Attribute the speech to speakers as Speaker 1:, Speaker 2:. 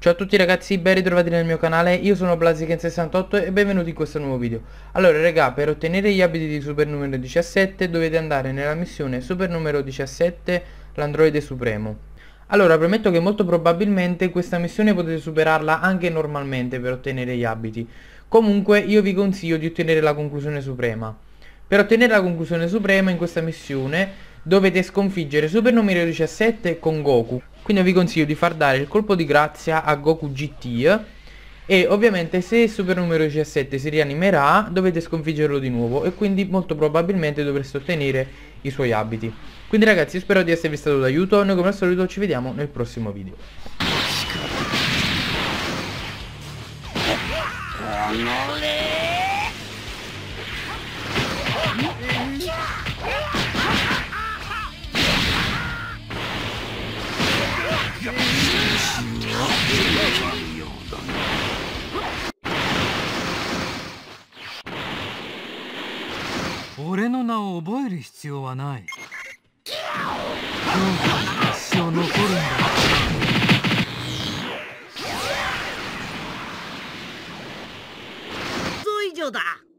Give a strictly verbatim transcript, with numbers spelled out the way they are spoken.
Speaker 1: Ciao a tutti ragazzi, ben ritrovati nel mio canale, io sono Blaziken sessantotto e benvenuti in questo nuovo video. Allora raga, per ottenere gli abiti di super numero diciassette dovete andare nella missione super numero diciassette, l'androide supremo. Allora, premetto che molto probabilmente questa missione potete superarla anche normalmente per ottenere gli abiti. Comunque io vi consiglio di ottenere la conclusione suprema. Per ottenere la conclusione suprema in questa missione dovete sconfiggere super numero diciassette con Goku. Quindi vi consiglio di far dare il colpo di grazia a Goku G T e ovviamente se il super numero diciassette si rianimerà dovete sconfiggerlo di nuovo e quindi molto probabilmente dovreste ottenere i suoi abiti. Quindi ragazzi, spero di esservi stato d'aiuto, noi come al solito ci vediamo nel prossimo video.
Speaker 2: 俺の名を覚える必要はない。今日から一生残るんだ。想像以上だ。